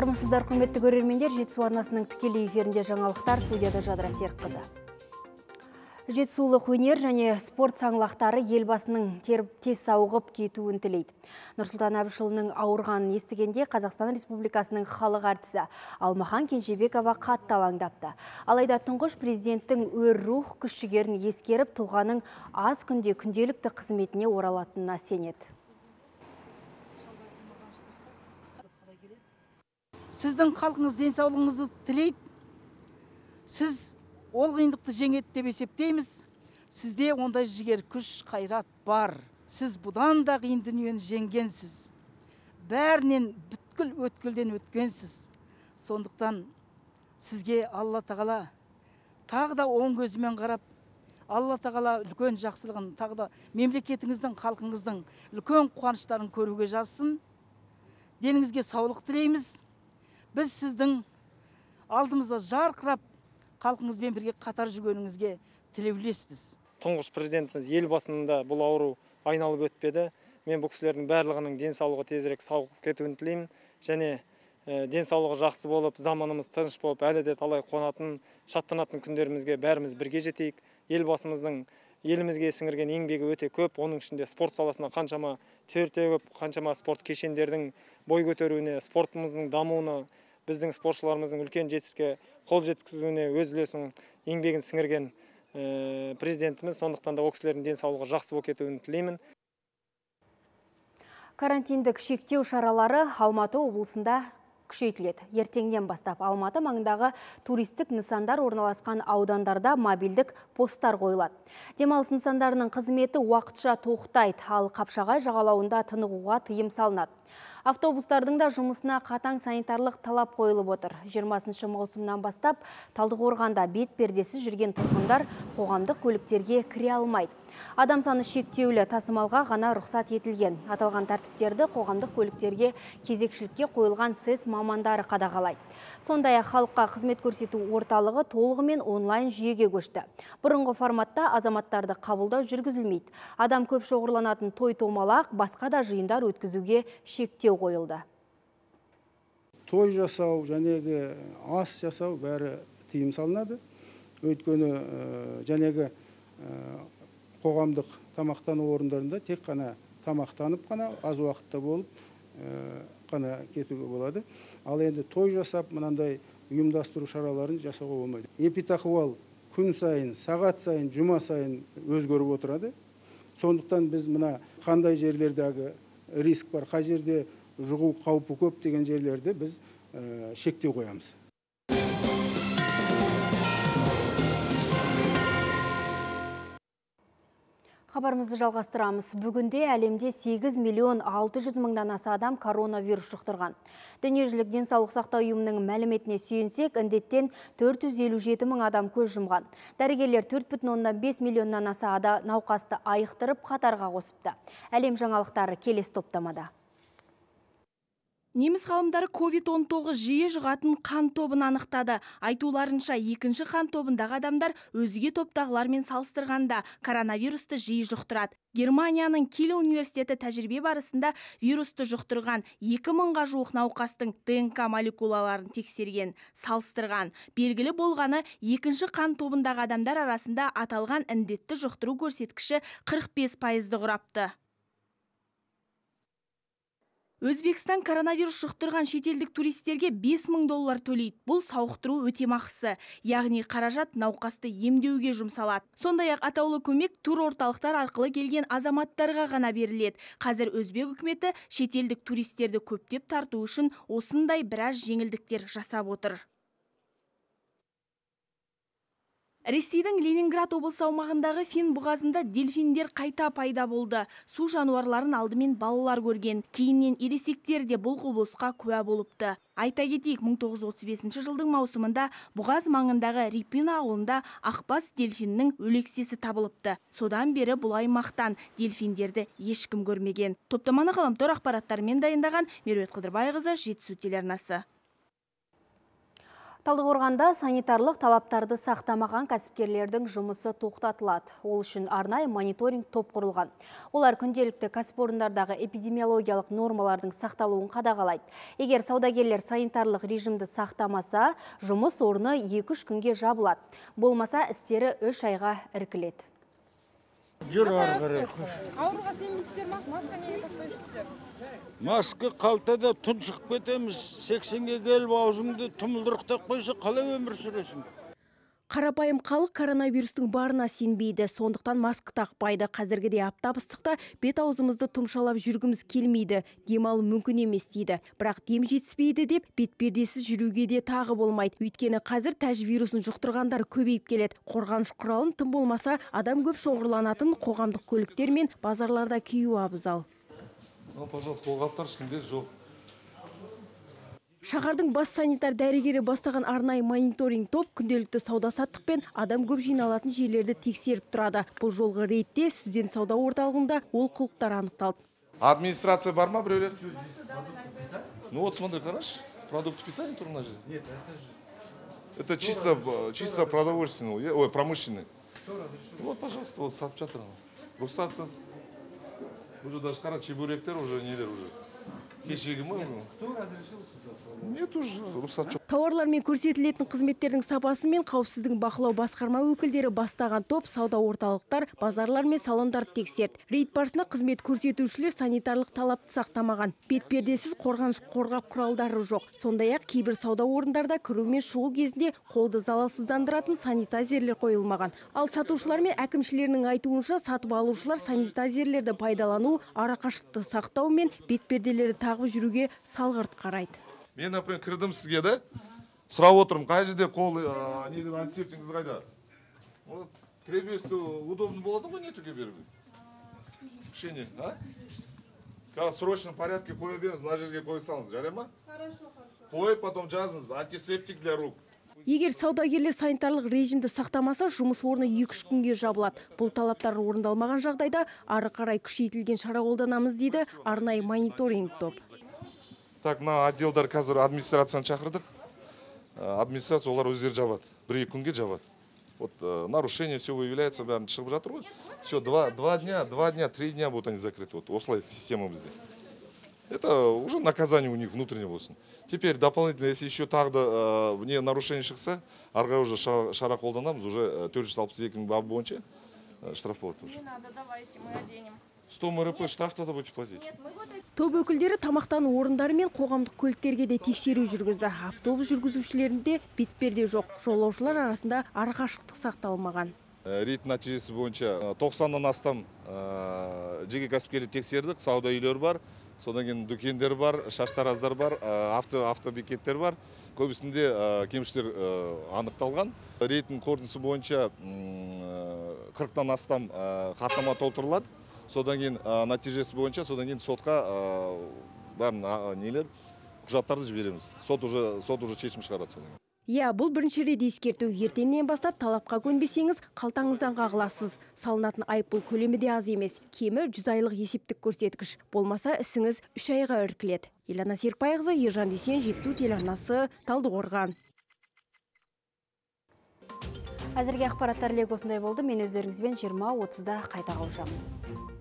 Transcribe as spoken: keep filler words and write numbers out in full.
Армысыздар, құрметті көрермендер. Жетісу арнасының тікелей эфирінде жаңалықтар, студияда Жадыра Серікқызы. Жетісулық өнер және спорт саңлақтары елбасының тез сауығып кетуін тілейді. Нұрсұлтан Әбішұлының ауырғанын естігенде Қазақстан Республикасының халық әртісі Алмахан Кенжебекова қатты алаңдапты. Алайда тұңғыш президенттің өр рух күш-жігерін ескеріп, тұлғаның аз күнде күнделікті қызметіне оралатынына сенеді. Сіздің халқыңыз денсаулығыңызды тілейді. Сіз ол қиындықты жеңеді деп есептейміз. Сізде ондай жігер, күш, қайрат бар. Сіз бұдан да қиын дүниені жеңгенсіз. Бәрінен бүткіл өткілден өткенсіз. Сондықтан сізге Алла тағала тағы да оң көзімен қарап, Алла тағала үлкен жақсылығын, тағы да мемлекетіңіздің, халқыңыздың үлкен қуаныштарын көруге жазсын. Деніңізге саулық тілейміз. Біз сіздің алдымызда жарқырап, халқыңызбен бірге қатар жүргеніңізге тілеулеспіз. Тұңғыш президентіміз елбасында бұл ауру айналып өтпеді. Мен бұл кісілердің барлығының денсаулығы тезірек сауығып кетуін тілеймін. Және денсаулығы жақсы болып, заманымыз тыныш болып, әлі де талай қуанатын, шаттанатын күндерімізге бәріміз бірге жетейік. Елбасымыздың елімізге сіңірген еңбегі өте көп. Оның ішінде спорт саласына қаншама тер төгіп, қаншама спорт кешендердің бой көтеруіне, спортымыздың дамуына, біздің спортшыларымыздың үлкен жетістікке қол жеткізуіне өз үлесін, еңбегін сіңірген президентіміз. Сондықтан да ол кісілердің денсаулығы жақсы болып кетуін тілеймін. Карантиндік шектеу шаралары Алматы облысында күшейтіледі. Ертеңнен бастап Алматы маңындағы туристік нысандар орналасқан аудандарда мобильдік посттар қойылады. Демалыс нысандарының қызметі уақытша тоқтайды, ал Қапшағай жағалауында тынығуға тыйым салынады. Автобустардың да жұмысына қатаң санитарлық талап қойылып отыр. жиырмасыншы маусымнан бастап Талдықорғанда бет пердесіз жүрген тұрғындар қоғамдық көліктерге кіре алмайды. Адам саны шектеулі, тасымалға ғана рұқсат етілген. Аталған тәртіптерді қоғамдық көліктерге кезекшілікке қойылған сэс мамандары қадағалайды. Сондай-ақ халыққа қызмет көрсету орталығы толығымен онлайн жүйеге көшті. Бұрынғы форматта азаматтарды қабылдау жүргізілмейді. Адам көп шоғырланатын той-томалақ, басқа да жиындар өткізуге шектеу қойылды. Той жасау, жәнегі ас жасау бәрі тыйым салынады. Өйткені жәнегі қоғамдық тамақтану орындарында тек қана тамақтанып қана, аз уақытта болып қана кетуге болады. Ал енді той жасап, мынандай ұйымдастыру шараларын жасауға болмайды. Эпидахуал күн сайын, сағат сайын, жұма сайын өзгеріп отырады. Сондықтан біз мына қандай жерлердегі риск бар, қай жерде жұғу қаупі көп деген жерлерде біз шектеу қоямыз. Хабарымызды жалғастырамыз. Бүгінде әлемде сегіз миллион алты жүз мыңнан аса адам коронавирус жұқтырған. Дүниежүзілік денсаулық сақтау ұйымының мәліметіне сүйенсек, індеттен төрт жүз елу жеті мың адам көз жұмған. Дәрігерлер төрт бүтін оннан бес миллионнан аса ада науқасты айықтырып қатарға қосыпты. Әлем жаңалықтары келесі топтамада. Неміс ғалымдары ковид он тоғыз жиі жұғатын қан тобын анықтады. Айтуларынша екінші қан тобындағы адамдар өзге топтағылармен салыстырғанда коронавирусты жиі жұқтырады. Германияның Киль университеті тәжірибе барысында вирусты жұқтырған екі мыңға жуық науқастың ДНК молекулаларын тексерген, салыстырған. Белгілі болғаны екінші қан тобындағы адамдар арасында аталған індетті жұқтыру көрсеткіші қырық бес пайызды құрапты. Өзбекстан коронавирус жұқтырған шетелдік туристерге бес мың доллар төлейді. Бұл сауықтыру өтемақысы, яғни қаражат науқасты емдеуге жұмсалады. Сондай-ақ атаулы көмек тур орталықтар арқылы келген азаматтарға ғана беріледі. Қазір өзбек үкіметі шетелдік туристерді көптеп тарту үшін осындай біраз жеңілдіктер жасап отыр. Ресейдің Ленинград облысы аумағындағы Фин бұғазында дельфиндер қайта пайда болды. Су жануарларын алдымен балалар көрген, кейіннен ересектер де бұл құбылысқа куә болыпты. Айта кетейік, мың тоғыз жүз отыз бесінші жылдың маусымында бұғаз маңындағы Рипина ауылында ақбас дельфиннің өлексесі табылыпты. Содан бері бұл аймақтан дельфиндерді ешкім көрмеген. Топтаманы ғаламтор ақпараттарымен дайындаған Меруерт Қыдырбайқызы, Жетісу телеарнасы. Талдықорғанда санитарлық талаптарды сақтамаған кәсіпкерлердің жұмысы тоқтатылады. Ол үшін арнайы мониторинг топ құрылған. Олар күнделікті кәсіпорындардағы эпидемиологиялық нормалардың сақталуын қадағалайды. Егер саудагерлер санитарлық режимді сақтамаса, жұмыс орны екі-үш күнге жабылады. Болмаса, істері үш айға іркіледі. Ауруға сенбейсіздер ма? Маска неге тақпайсыздар? Маска қалтада тұншығып кетеміз. сексенге келіп аузыңды тұмылдырықтап қойса, қалай өмір сүресің? Қарапайым халық коронавирустың барына сенбейді, сондықтан маска тақпайды. Қазіргіде аптап ыстықта бет аузымызды тұмшалап жүргіміз келмейді, демалу мүмкін емес дейді. Бірақ дем жетіспейді деп бетпердесіз жүруге де тағы болмайды. Өйткені қазір тәж вирусын жұқтырғандар көбейіп келеді. Қорғаныш құралын тым болмаса адам көп шоғырланатын қоғамдық көліктер мен базарларда кию абзал. Ну, пожалуйста, қолғаптар ешкімде жоқ. Шаһардың бас санитар дәрігері бастаған арнайы мониторинг топ күнделікті сауда-саттық пен адам көп жиналатын жерлерді тексеріп тұрады. Бұл жолғы рейдте студент сауда орталығында олқылықтар анықталды. Администрация бар ма біреулер? Ну вот смотри, хорошо. Продукты питания тур на жизнь? Нет, это же... Это чисто, чисто продовольственный, ой, промышленный. Вот, пожалуйста, вот сатып жатыр. Рұқсатсыз. Уже даже қара чебуректер уже нелер уже. Кешегі ма? Кто разрешил сюда? Нет уже, рұқсат жоқ. Тауарлар мен көрсетілетін қызметтердің сапасы мен қауіпсіздігін бақылау басқарма өкілдері бастаған топ сауда орталықтар, базарлар мен салондарды тексерді. Рейд барысында қызмет көрсетушілер санитарлық талапты сақтамаған. Бетпердесіз қорғаныш қорғап құралдары жоқ. Сондай-ақ кейбір сауда орындарда кіру мен шығу кезінде қолды залалсыздандыратын санитайзерлер қойылмаған. Ал сатушылар мен әкімшілерінің айтуынша сатып алушылар санитайзерлерді пайдалану, арақашықты сақтау мен бетперделерді тағып жүруге салғырт қарайды. Мен, например, кірдім сізге да, сұрап отырмын, қай жерде қол неден антисептигіңіз қайда? Вот, кіребесі удобно болады ғой, не түге беріп? Кішене, а? Қазір срочном порядке қоя беріңіз, мына жерге қой салыңыз, жарай ма? Хорошо, хорошо. Қой, потом жазыңыз, антисептик для рук. Егер саудагерлер санитарлық режимді сақтамаса, жұмыс орны екі-үш күнге жабылады. Бұл талаптар орындалмаған жағдайда ары қарай күшейтілген шара қолданамыз дейді арнайы мониторинг топ. Так, мына отделдар қазір администрацияны шақырдық. Администрация олар өздері жабады. Бір-екі күнге жабады. Вот нарушение все выявляется, бәрін шығып жатыр ғой. Все, два, два дня, два дня, три дня будут они закрыты. Вот осылай система бізде. Это уже наказание у них внутреннее болсын. Теперь дополнительно, если еще тағы да не нарушение шықса, арғай уже шара қолданамыз, уже төрт жүз алпыс екі бабы бойынша штраф болады уже. Не надо, давайте, мы оденем. сто МРП штраф тогда будете платить. Топ өкілдері тамақтану орындары мен қоғамдық көліктерге де тексеру жүргізді. Автобус жүргізушілерінде бетперде жоқ. Жолаушылар арасында арақашықтық сақталмаған. Рейд нәтижесі бойынша тоқсаннан астам жеке кәсіпкерлер тексердік, сауда үйлері бар, содан кейін дүкендер бар, шаштараздар бар, авто автобекеттер бар. Көбісінде кемшілер анықталған. Рейдтің қорытындысы бойынша қырықтан астам хаттама толтырылады. Содан кейін нәтижесі бойынша, содан кейін сотқа барын нелер құжаттарды жібереміз. Сот уже сот уже шешім шығарады содан. Иә, бұл бірінші рет ескерту. Ертеңнен бастап талапқа көнбесеңіз, қалтаңыздан қағыласыз. Салынатын айыппұл көлемі де аз емес. Кемі жүз айлық есептік көрсеткіш. Болмаса ісіңіз үш айға іркіледі. Елана Серікбайқызы, Ержан Дүйсен, Жетісу телеарнасы, Талдықорған. Әзірге ақпараттар лек осындай болды. Мен өздеріңізбен жиырма отызда қайта қауышамын.